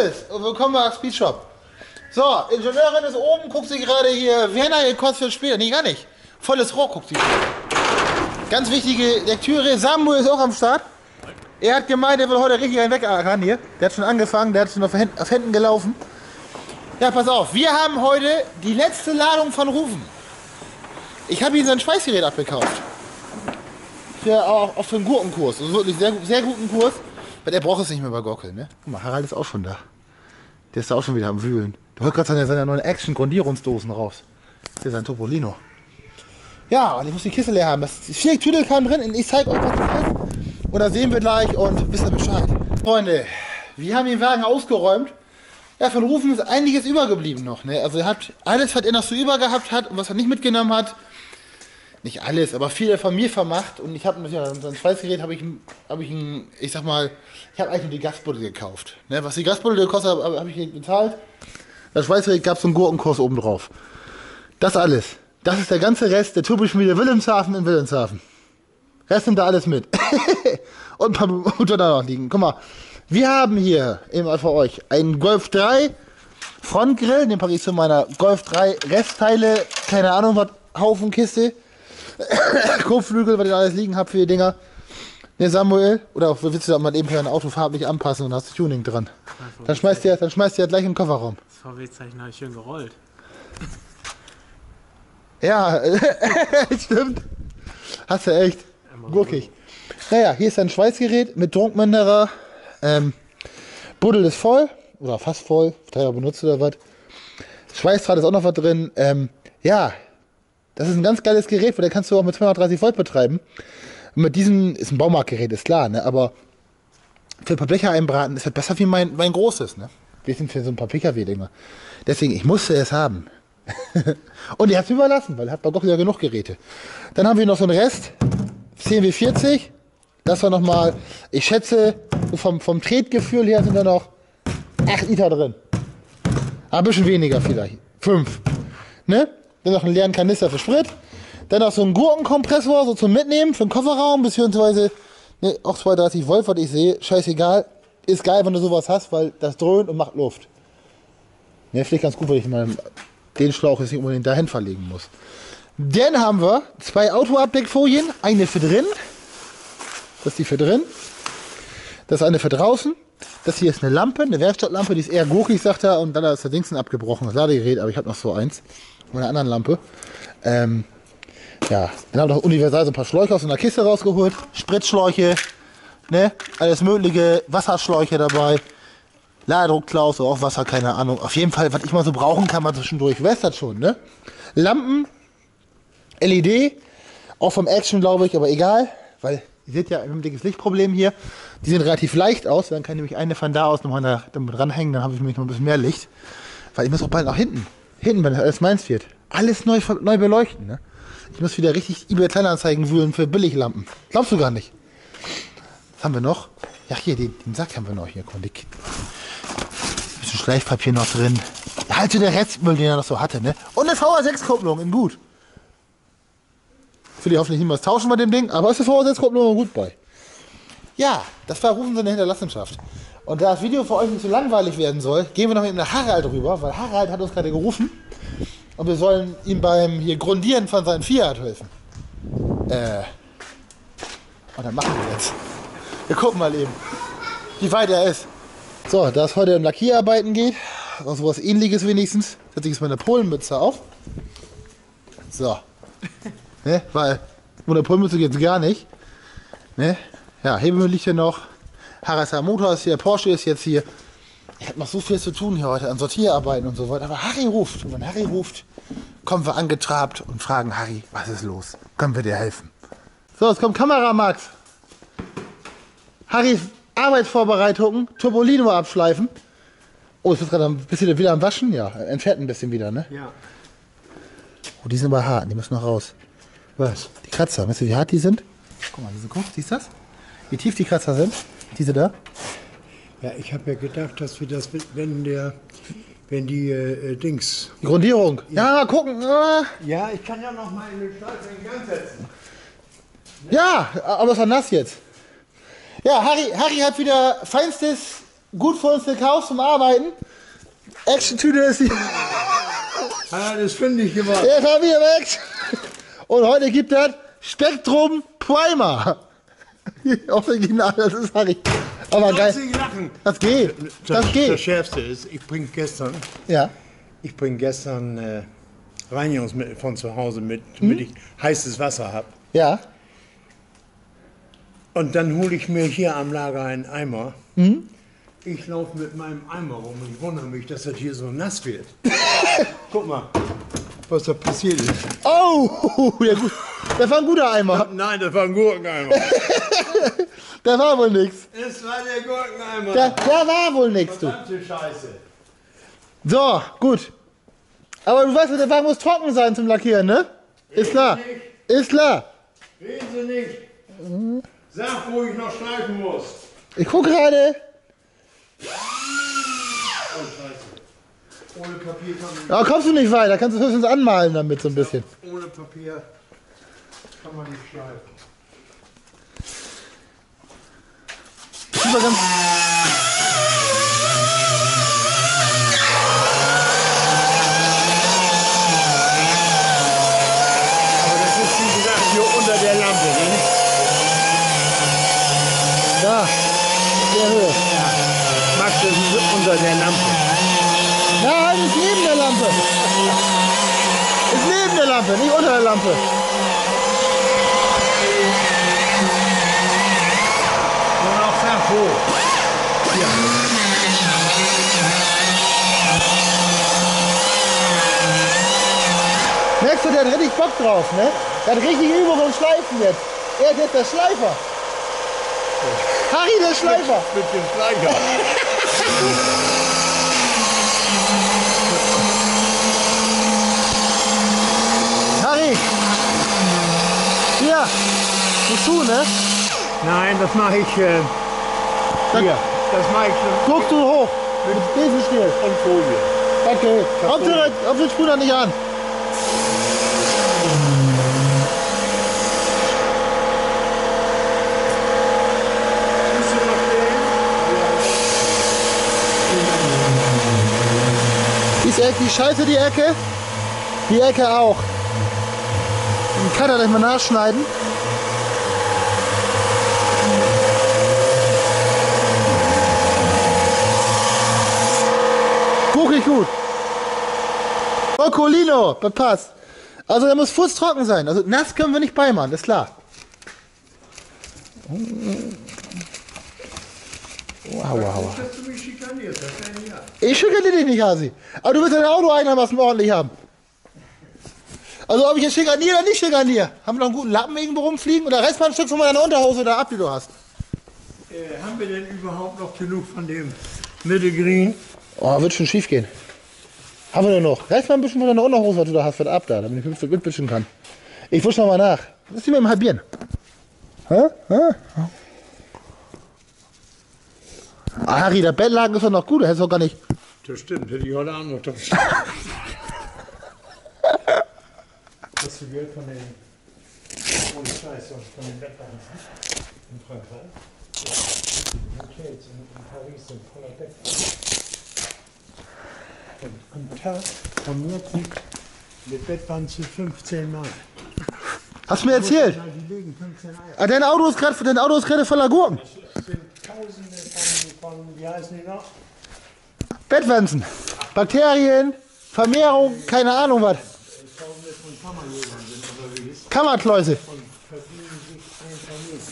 Gutes und willkommen bei Speed Shop. So, Ingenieurin ist oben, guckt sie gerade hier, Werner gekostet für später. Nee, gar nicht. Volles Rohr guckt sie. Ganz wichtige Lektüre. Samuel ist auch am Start. Er hat gemeint, er will heute richtig einen wegackern hier. Der hat schon angefangen, der hat schon auf Händen gelaufen. Ja, pass auf, wir haben heute die letzte Ladung von Rufen. Ich habe ihm sein Schweißgerät abgekauft. Auch für einen Gurkenkurs. Also wirklich sehr, sehr guten Kurs. Weil er braucht es nicht mehr bei Gockel, ne? Guck mal, Harald ist auch schon da. Der ist da auch schon wieder am Wühlen. Der holt gerade seine neuen Action-Grundierungsdosen raus. Das ist sein Topolino. Ja, und ich muss die Kiste leer haben. Das ist 4 Tüdelkram drin und ich zeige euch, was das ist. Und da sehen wir gleich und wisst ihr Bescheid. Freunde, wir haben den Wagen ausgeräumt. Ja, von Rufen ist einiges übergeblieben noch, ne? Also er hat alles, was er noch so über gehabt hat und was er nicht mitgenommen hat. Nicht alles, aber viel von mir vermacht. Und ich habe ja, so ein Schweißgerät habe ich sag mal, ich habe eigentlich nur die Gasbuddel gekauft. Ne, was die Gasbuddel gekostet hat, habe ich bezahlt. Das Schweißgerät gab es so einen Gurkenkurs oben drauf. Das alles. Das ist der ganze Rest der Turboschmiede Wilhelmshaven in Wilhelmshaven. Rest nimmt da alles mit. Und ein paar Motor da noch liegen. Guck mal, wir haben hier eben mal für euch einen Golf 3 Frontgrill. Den packe ich zu meiner Golf 3 Restteile, keine Ahnung was, Haufenkiste. Kotflügel, was ich alles liegen habe für die Dinger. Ne, Samuel, oder auch willst du da mal eben ein Auto farblich anpassen und hast Tuning dran. Dann schmeißt ihr gleich in den Kofferraum. Das VW-Zeichen habe ich schön gerollt. Ja, stimmt. Hast du echt. Gurkig. Naja, hier ist ein Schweißgerät mit Druckminderer. Buddel ist voll, oder fast voll, Träger benutzt oder was. Schweißdraht ist auch noch was drin. Ja, das ist ein ganz geiles Gerät, weil da kannst du auch mit 230 Volt betreiben. Und mit diesem, ist ein Baumarktgerät, ist klar, ne? Aber für ein paar Blecher einbraten ist das besser wie mein großes, ne? Wir sind für so ein paar PKW-Dinger. Deswegen, ich musste es haben. Und er hat es überlassen, weil er hat bei Gockel ja genug Geräte. Dann haben wir noch so einen Rest, CMW 40. Das war nochmal, ich schätze, vom Tretgefühl her sind da noch 8 Liter drin. Aber ein bisschen weniger vielleicht. 5. Ne? Dann noch einen leeren Kanister für Sprit. Dann noch so einen Gurkenkompressor, so zum Mitnehmen für den Kofferraum, beziehungsweise ne, auch 230 Volt, was ich sehe. Scheißegal. Ist geil, wenn du sowas hast, weil das dröhnt und macht Luft. Ne, vielleicht ganz gut, weil ich mal den Schlauch jetzt nicht unbedingt dahin verlegen muss. Dann haben wir 2 Auto-Abdeckfolien. Eine für drin. Das ist die für drin. Das ist eine für draußen. Das hier ist eine Lampe, eine Werkstattlampe, die ist eher gurkig, sagt er. Und dann ist der Dingsen abgebrochen, das Ladegerät, aber ich habe noch so eins. Mit einer anderen Lampe. Ja, dann haben wir noch universal so ein paar Schläuche aus einer Kiste rausgeholt. Spritschläuche, ne? Alles mögliche, Wasserschläuche dabei. Ladedruckklaus, auch Wasser, keine Ahnung. Auf jeden Fall, was ich mal so brauchen kann, mal zwischendurch. Wer ist das schon, ne? Lampen, LED, auch vom Action, glaube ich, aber egal. Weil, ihr seht ja, wir haben ein dickes Lichtproblem hier. Die sehen relativ leicht aus. Dann kann ich nämlich eine von da aus nochmal damit ranhängen. Dann habe ich nämlich noch ein bisschen mehr Licht. Weil ich muss auch bald nach hinten. Hinten, wenn das alles meins wird. Alles neu beleuchten, ne? Ich muss wieder richtig eBay Kleinanzeigen wühlen für Billiglampen. Glaubst du gar nicht. Was haben wir noch? Ja, hier, den Sack haben wir noch hier. Ein bisschen Schleifpapier noch drin. Halt so der Restmüll, den er noch so hatte, ne? Und eine VA6-Kupplung in gut. Will ich hoffentlich niemals tauschen bei dem Ding, aber ist eine VA6-Kupplung gut bei. Ja, das war Rufen seine Hinterlassenschaft. Und da das Video für euch nicht so langweilig werden soll, gehen wir noch mit nach Harald rüber, weil Harald hat uns gerade gerufen und wir sollen ihm beim hier Grundieren von seinem Fiat helfen. Und dann machen wir jetzt. Wir gucken mal eben, wie weit er ist. So, da es heute um Lackierarbeiten geht, auch sowas Ähnliches wenigstens, setze ich jetzt meine Polenmütze auf. So. Ne, weil ohne Polenmütze geht es gar nicht. Ne? Ja, Hebel liegt hier noch. Haralds Motor ist hier, Porsche ist jetzt hier. Ich habe noch so viel zu tun hier heute an Sortierarbeiten und so weiter. Aber Harry ruft. Und wenn Harry ruft, kommen wir angetrabt und fragen Harry, was ist los? Können wir dir helfen? So, jetzt kommt Kamera Max. Harrys Arbeitsvorbereitungen, Topolino abschleifen. Oh, ist das gerade ein bisschen wieder am Waschen? Ja, entfernt ein bisschen wieder, ne? Ja. Oh, die sind aber hart, die müssen noch raus. Was? Die Kratzer, weißt du, wie hart die sind? Guck mal, diese Kuch, siehst du das? Wie tief die Kratzer sind? Diese da? Ja, ich habe ja gedacht, dass wir das, wenn die Dings... Die Grundierung. Ja, mal gucken. Ja, ich kann ja noch mal in den Stall in Gang setzen. Ja, aber es war nass jetzt. Ja, Harry hat wieder feinstes gut für uns gekauft zum Arbeiten. Action-Tüte ist die. Ah, das finde ich gemacht. Der war wieder weg. Und heute gibt es Spektrum Primer. Original, das ist Harry. Aber geil. Sie lachen. Das geht. Das Das geht. Schärfste ist, ich bringe gestern Reinigungsmittel von zu Hause mit, damit ich heißes Wasser habe. Ja. Und dann hole ich mir hier am Lager einen Eimer. Ich laufe mit meinem Eimer rum und ich wundere mich, dass das hier so nass wird. Guck mal, was da passiert ist. Oh, ja gut. Das war ein guter Eimer. Nein, das war ein Gurkeneimer. Da war wohl nichts. Es war der Gurkeneimer. Da war wohl nichts, du. Verdammte Scheiße. So, gut. Aber du weißt, der Wagen muss trocken sein zum Lackieren, ne? Ist klar. Ist klar. Reden Sie nicht. Sag, wo ich noch schleifen muss. Ich guck gerade. Oh, Scheiße. Ohne Papier kann man Aber kommst du nicht weiter. Kannst du höchstens anmalen damit so ein bisschen. nicht, ohne Papier kann man nicht schleifen. Super ganz. Aber das ist, wie gesagt, hier unter der Lampe, ne? Da. Sehr Höhe. Max, das ist unter der Lampe. Nein, ist neben der Lampe. Ist neben der Lampe, nicht unter der Lampe. Und auch sehr hoch. Merkst du, der hat richtig Bock drauf, ne? Der hat richtig Übung beim Schleifen jetzt. Er ist jetzt der Schleifer. Harry, der Schleifer. Mit dem Schleicher. Harry. Hier. Musst du, ne? Nein, das mache ich hier. Das mache ich schon Guckst du hoch. Mit Besenstiel. und Folie. Okay. Hauptsache sprüht er nicht an. Musst du noch stehen? Die Scheiße, die Ecke. Die Ecke auch. Den kann er gleich mal nachschneiden. Wirklich gut. Roccolino, das passt. Also der muss fußtrocken sein. Also nass können wir nicht beimachen, ist klar. Wow. Dass du mich schikanierst, das wäre ja. Ich schicke dich nicht, Hasi. Aber du willst dein Auto einigermaßen ordentlich haben. Also ob ich jetzt schikaniere oder nicht schikaniere. Haben wir noch einen guten Lappen irgendwo rumfliegen? Oder reiß mal ein Stück von meiner Unterhose da ab, die du hast. Haben wir denn überhaupt noch genug von dem Mittelgreen? Oh, wird schon schief gehen. Haben wir nur noch. Reiß mal ein bisschen von deiner Unterhose, was du da hast, was ab da, damit ich mitwischen kann. Ich wusch noch mal nach. Lass die mal im Halbieren. Hä? Ah, Harry, der Bettlaken ist doch noch gut. Der hättest doch gar nicht. Das stimmt, hätte ich heute Abend noch drauf. Hast du Geld von den. Ohne Scheiß, von den Bettwanzen in Frankreich? Die Hotels in Paris sind voller Bettwanzen. Und am Tag von mir mit Bettwanzen 15 Mal. Hast du mir erzählt? Die legen 15 Eier. Ah, dein Auto ist gerade voller Gurken. Das sind Tausende von, wie heißen die noch? Bettwanzen. Bakterien, Vermehrung, keine Ahnung was. Tausende von Kammerjägern sind unterwegs Kammerkläuse. und verdienen sich ein Vermögen.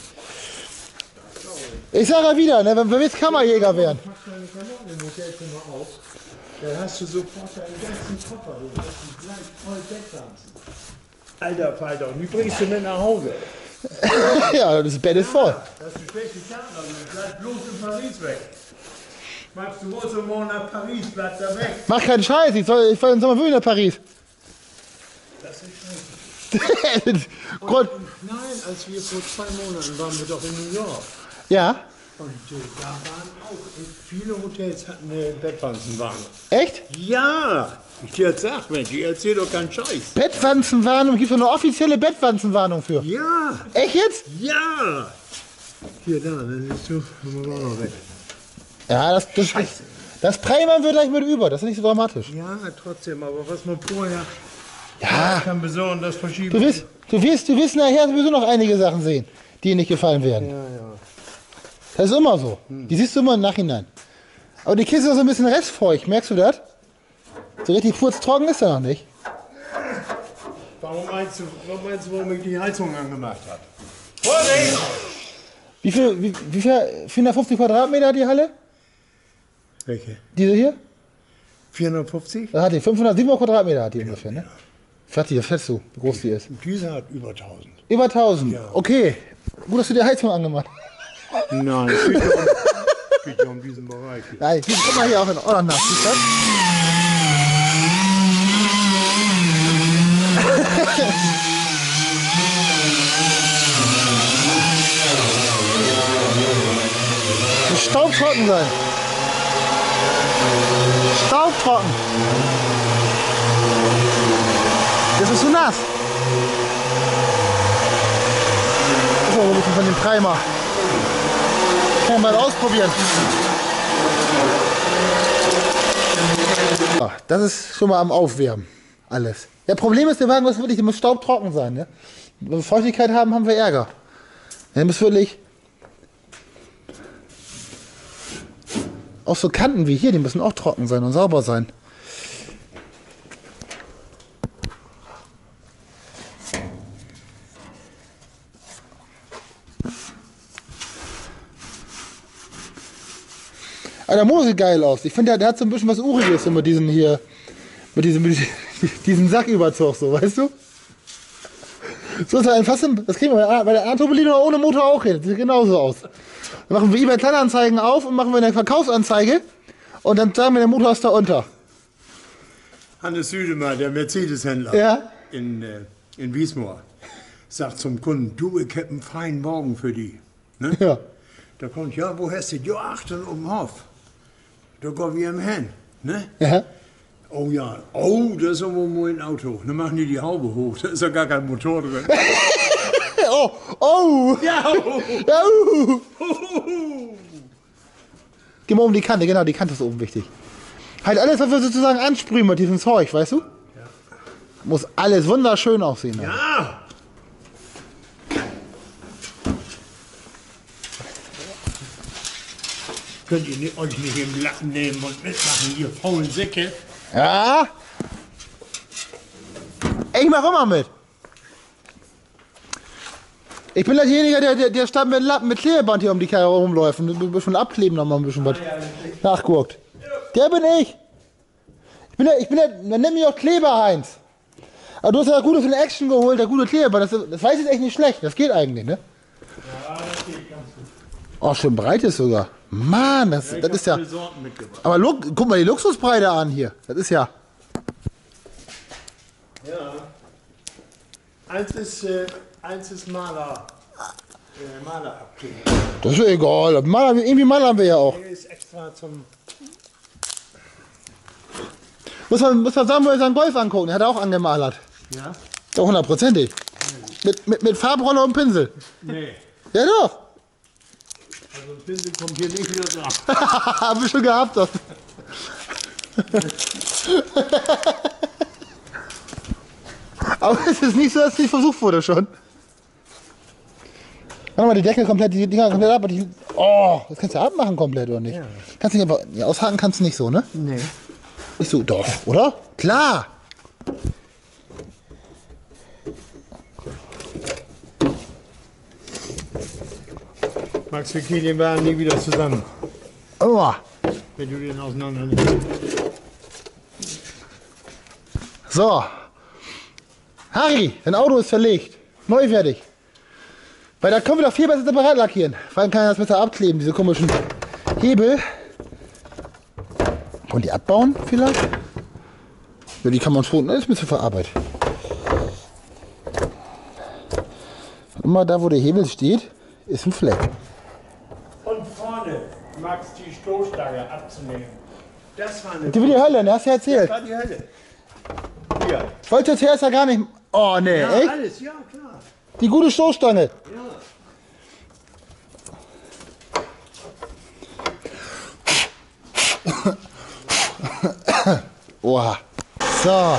Ich sag ja wieder, ne, wenn wir jetzt Kammerjäger wären. Pack deine Klamotten im Hotelzimmer auf, dann hast du sofort deinen ganzen Koffer, du hast die gleich voll Bettwanzen. Alter Falter, und die bringst du mit nach Hause. Ja, das Bett ist voll. Das ist eine schlechte Karte, also bleib bloß in Paris weg. Max, du musst doch morgen nach Paris, bleib da weg. Mach keinen Scheiß, ich soll im Sommer wirklich nach Paris. Das ist scheiße. Grund. Nein, als wir vor 2 Monaten waren wir doch in New York. Ja, Und da waren auch viele Hotels hatten eine Bettwanzenwarnung. echt? Ja, ich dir jetzt sag, Mensch, ich erzähl doch keinen Scheiß. Bettwanzenwarnung, gibt es eine offizielle Bettwanzenwarnung für. Ja, Echt jetzt? ja. Hier, da, dann siehst du, haben wir auch noch weg. Ja, das Preimann wird gleich mit über, das ist nicht so dramatisch. Ja, trotzdem, aber was man vorher Ja, kann besorgen, das verschieben. du wirst nachher sowieso noch einige Sachen sehen, die dir nicht gefallen werden. Ja, ja. Das ist immer so. Die siehst du immer im Nachhinein. Aber die Kiste ist so ein bisschen restfeucht, merkst du das? So richtig furztrocken ist er noch nicht. Warum meinst du, warum ich die Heizung angemacht habe? Vorsicht! Wie viel 450 Quadratmeter hat die Halle? Welche? Diese hier? 450? Da hat die 507 Quadratmeter hat die ungefähr, ne? Fertig, das schätzt du, wie groß die ist. Diese hat über 1000. Über 1000. Ja. Okay. Gut, dass du die Heizung angemacht hast. Nein, es geht ja um diesen Bereich. Hier. Nein, guck mal hier auch noch nach. Siehst du das? Muss staubtrocken sein. Staubtrocken. Das ist so nass. Das ist aber ein bisschen von dem Primer. Kann man mal ausprobieren. Ja, das ist schon mal am Aufwärmen. Alles. Der Problem ist, der Wagen muss wirklich, der muss staubtrocken sein. Ne? Wenn wir Feuchtigkeit haben, haben wir Ärger. Der muss wirklich. Auch so Kanten wie hier, die müssen auch trocken sein und sauber sein. Aber der Motor sieht geil aus. Ich finde, der hat so ein bisschen was Uriges so mit diesem hier, mit diesem Sacküberzug, so, weißt du? So ist er fast, das kriegen wir bei der Antropolino ohne Motor auch hin. Das sieht genauso aus. Dann machen wir eBay Kleinanzeigen auf und machen wir eine Verkaufsanzeige und dann sagen wir, der Motor ist da unter. Hannes Südemann, der Mercedes-Händler Ja? in Wiesmoor, sagt zum Kunden, du, ich hab einen feinen Wagen für die. Ne? Ja. Da kommt, ja, wo hast du? Ja, achten um den Hof. Da gehen wir im Hen. Ne? Ja. Oh ja, oh, das ist aber ein Auto. Dann machen die Haube hoch, da ist ja gar kein Motor drin. Oh, oh. Ja, Oh. Geh mal um die Kante, genau, die Kante ist oben wichtig. Halt alles, was wir sozusagen ansprühen mit diesem Zeug, weißt du? Ja. Muss alles wunderschön aussehen. Dann. ja. Könnt ihr euch nicht im Lappen nehmen und mitmachen, ihr faulen Säcke? Ja. Ich mach immer mit. Ich bin derjenige, der stand mit dem Lappen mit Klebeband hier um die Karre rumläuft und ein bisschen abkleben noch mal ein bisschen was nachguckt. Der bin ich. Ich bin der, man nennt mich auch Kleber Heinz. Aber du hast ja gute für eine Action geholt, der gute Kleber. Das weiß ich echt nicht schlecht. Das geht eigentlich, ne? Ja, das geht ganz gut. Oh, schön breit ist sogar. Mann, das ist ja. Aber guck mal die Luxusbreite an hier. Das ist ja. Ja. Eins ist Maler. Malerabkleber. Das ist egal. Irgendwie malern wir ja auch. Der ist extra zum. Muss man sagen, wo wir seinen Golf angucken. Der hat er auch angemalert. Ja? Doch, hundertprozentig. Mit Farbrolle und Pinsel. Nee. Ja doch. Also ein Pinsel kommt hier nicht wieder dran. Haben wir schon gehabt. Doch. Aber es ist nicht so, dass es nicht versucht wurde schon. Mach mal die Deckel komplett, die Dinger komplett ab. Oh, das kannst du abmachen komplett, oder nicht? Ja. Kannst du nicht einfach, ja, aushaken kannst du nicht so, ne? Nee. Nicht so, doch, oder? Klar! Max, wir kriegen den Wagen nie wieder zusammen, Oh. wenn du den auseinander nimmst. So. Harry, dein Auto ist verlegt. Neufertig. Weil da können wir doch viel besser separat lackieren. Vor allem kann ich das besser abkleben, diese komischen Hebel. Und die abbauen vielleicht? Ja, die kann man schon, das ist ein bisschen verarbeitet. Immer da, wo der Hebel steht, ist ein Fleck. Und vorne, Max, die Stoßstange abzunehmen. Das war eine. Die will die Hölle, ne? Hast du ja erzählt. Das war die Hölle. Hier. Ich wollte zuerst ja gar nicht. Oh, ne, Ja, echt? alles, ja, klar. Die gute Stoßstange. Ja. Oha. So.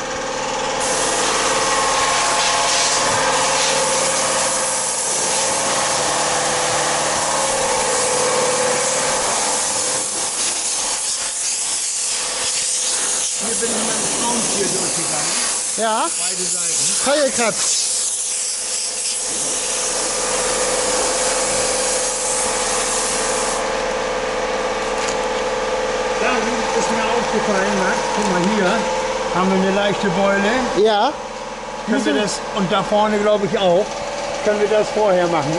Hier bin ich mit dem Schraubenzieher durchgegangen. Ja, Beide Seiten. freigekratzt. Da ist mir aufgefallen, Max, guck mal hier, haben wir eine leichte Beule. Ja. Können wir das, und da vorne glaube ich auch, können wir das vorher machen?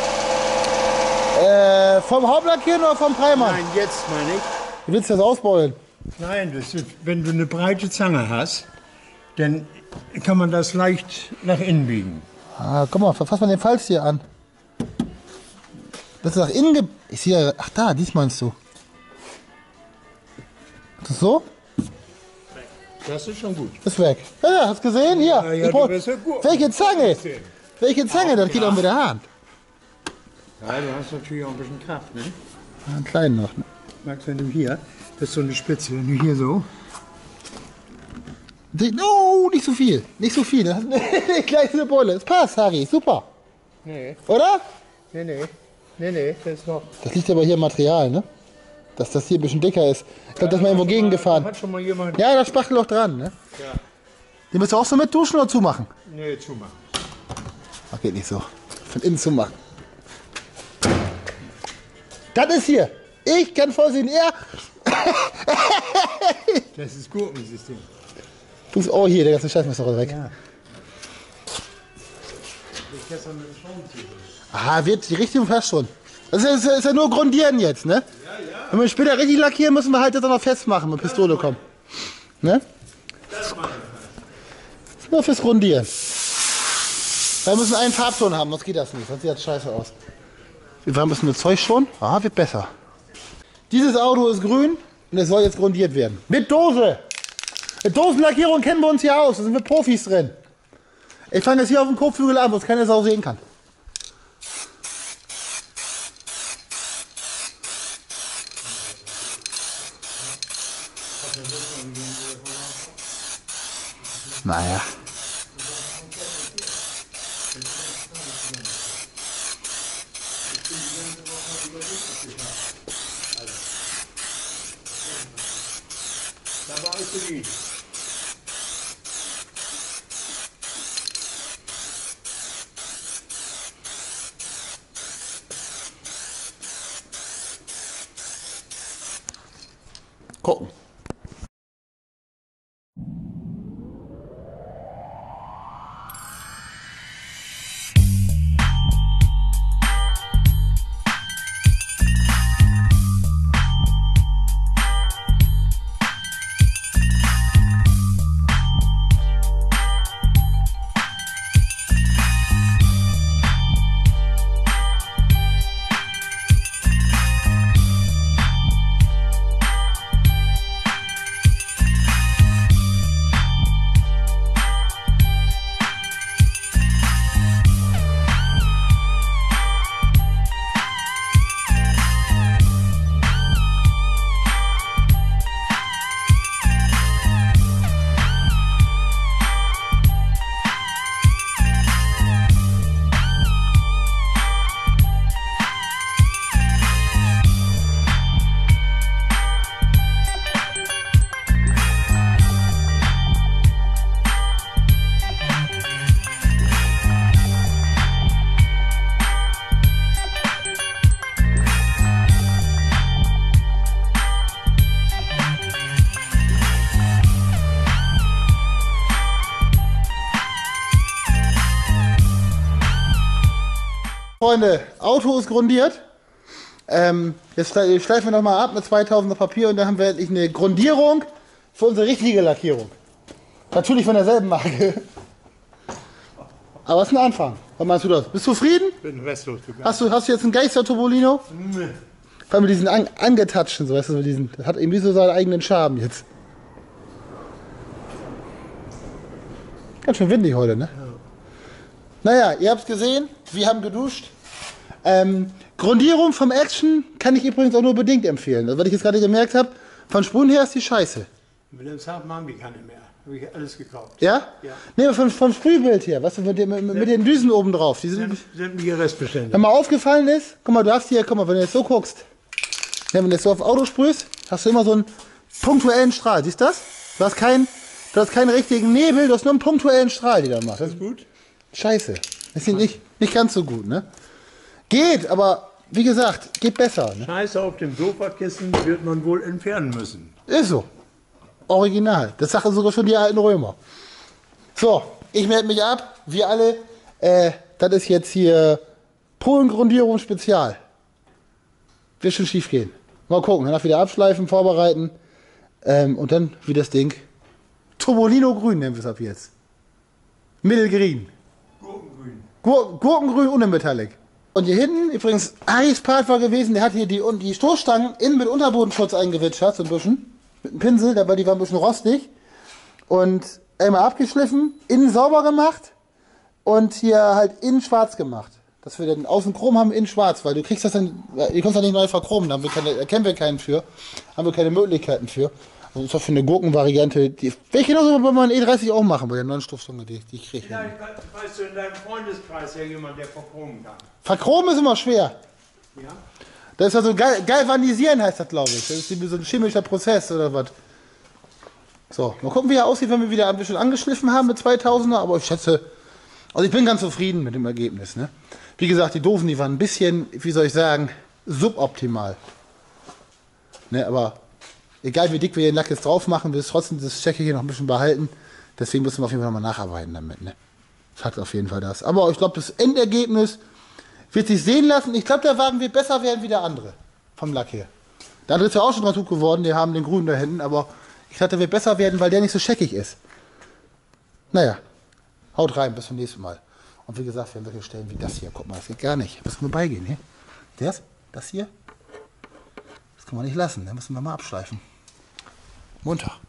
Vom Hauptlackieren oder vom Primern? Nein, jetzt meine ich. Wie willst du das ausbeulen? Nein, das ist, wenn du eine breite Zange hast, dann kann man das leicht nach innen biegen. Ah, guck mal, fass mal den Falz hier an. Das ist nach innen Ich sehe, ach da, dies meinst du. Das ist so? Das ist schon gut. Ist weg. Ja, hast gesehen? Hier. Ja, Ich brauch- du bist ja gut. Welche Zange? Welche Zange? Das geht auch mit der Hand. Ja, du hast natürlich auch ein bisschen Kraft, ne? Einen kleinen noch. Ne? Max, wenn du hier, das ist so eine Spitze, wenn du hier so. Oh, nicht so viel. Nicht so viel. Das ist gleich eine Beule. Es passt, Harry. Super. Nee, Oder? nee, das ist noch. Das liegt aber hier im Material, ne? Dass das hier ein bisschen dicker ist. Ich glaube, das ist mal irgendwo gegengefahren. Hat schon mal jemand. Ja, das Spachtelloch dran, ne? Ja. Die müsst ihr auch so mit duschen oder zumachen? Nee, zumachen. Ach, geht nicht so. Von innen zumachen. Das ist hier. Ich kann vorsehen, er. Das ist Gurkensystem. Oh, hier, der ganze Scheißmesser roll weg. Ja. Ich gestern mit dem Schraubenzieher. Aha, wird die Richtung fast schon. Das ist ja nur grundieren jetzt, ne? Ja. Wenn wir später richtig lackieren, müssen wir halt das auch noch festmachen, mit Pistole kommen. Ne? Das mache Das ist nur fürs Grundieren. Wir müssen einen Farbton haben, sonst geht das nicht, sonst sieht das scheiße aus. Wie warm ist denn das Zeug schon? Ah, wird besser. Dieses Auto ist grün und es soll jetzt grundiert werden. Mit Dose! Mit Dosenlackierung kennen wir uns hier aus, da sind wir Profis drin. Ich fange jetzt hier auf dem Kotflügel an, wo es keine Sau sehen kann. Naja. Da war ich bedient. Gucken. Freunde, Auto ist grundiert. Jetzt schleifen wir nochmal ab mit 2000er Papier und dann haben wir endlich eine Grundierung für unsere richtige Lackierung. Natürlich von derselben Marke. Aber es ist ein Anfang. Was meinst du das? Bist du zufrieden? Bin restlos gegangen. Hast du jetzt einen Geister Turbolino? Nee. Vor allem mit diesen angetatschen, so weißt du, mit diesen, das hat irgendwie so seinen eigenen Charme jetzt. Ganz schön windig heute, ne? Ja. Naja, ihr habt es gesehen, wir haben geduscht. Grundierung vom Action kann ich übrigens auch nur bedingt empfehlen. Also, was ich jetzt gerade gemerkt habe, von Spuren her ist die scheiße. In Wilhelmshaven haben wir keine mehr. Habe ich alles gekauft. Ja? Ja. Nee, vom Sprühbild her, was mit den Düsen oben drauf. Die sind, Sämtliche Restbestände. wenn mal aufgefallen ist, guck mal, du hast hier, guck mal, wenn du jetzt so guckst, wenn du jetzt so auf Auto sprühst, hast du immer so einen punktuellen Strahl. Siehst du das? Du hast keinen richtigen Nebel, du hast nur einen punktuellen Strahl, die da macht. Das ist Gut? scheiße. Das ist nicht ganz so gut, ne? Geht, aber wie gesagt, geht besser. Ne? Scheiße auf dem Sofakissen wird man wohl entfernen müssen. Ist so. Original. Das sagen sogar schon die alten Römer. So, ich melde mich ab. Wir alle. Das ist jetzt hier Polengrundierung Spezial. Wird schon schief gehen. Mal gucken. Danach wieder abschleifen, vorbereiten. Und dann wie das Ding. Turbolino Grün nennen wir es ab jetzt. Mittelgrün. Gurkengrün. Gurkengrün ohne Metallic. Und hier hinten, übrigens, Aris Part war gewesen, der hat hier die Stoßstangen innen mit Unterbodenschutz eingewitschert, so ein bisschen. Mit einem Pinsel, weil die waren ein bisschen rostig. Und einmal abgeschliffen, innen sauber gemacht und hier halt innen schwarz gemacht. Dass wir dann außen Chrom haben, innen schwarz, weil du kriegst das dann, ihr kannst das nicht neu verchromen, da erkennen wir keinen für, haben wir keine Möglichkeiten für. Also ist doch für eine Gurkenvariante, die will ich genauso bei meinem E30 auch machen, bei der neuen Stoffzunge, die ich kriege. Vielleicht weißt du in deinem Freundeskreis ja jemand, der verchromen kann. Verchromen ist immer schwer. Ja? Das ist ja so galvanisieren heißt das, glaube ich. Das ist so ein chemischer Prozess oder was. So, mal gucken, wie er aussieht, wenn wir wieder ein bisschen angeschliffen haben mit 2000er, aber ich schätze, also ich bin ganz zufrieden mit dem Ergebnis. Ne? Wie gesagt, die Doofen, die waren ein bisschen, wie soll ich sagen, suboptimal. Ne, aber egal wie dick wir den Lack jetzt drauf machen, wir trotzdem das Checke hier noch ein bisschen behalten. Deswegen müssen wir auf jeden Fall nochmal nacharbeiten damit. Ne? Fakt auf jeden Fall das. Aber ich glaube, das Endergebnis wird sich sehen lassen. Ich glaube, der Wagen wird besser werden wie der andere. Vom Lack her. Der andere ist ja auch schon ganz gut geworden. Die haben den grünen da hinten. Aber ich glaube, der wird besser werden, weil der nicht so scheckig ist. Naja. Haut rein. Bis zum nächsten Mal. Und wie gesagt, wir haben solche Stellen wie das hier. Guck mal, das geht gar nicht. Müssen wir beigehen. Ne? Das hier? Das kann man nicht lassen. Da müssen wir mal abschleifen. Montag.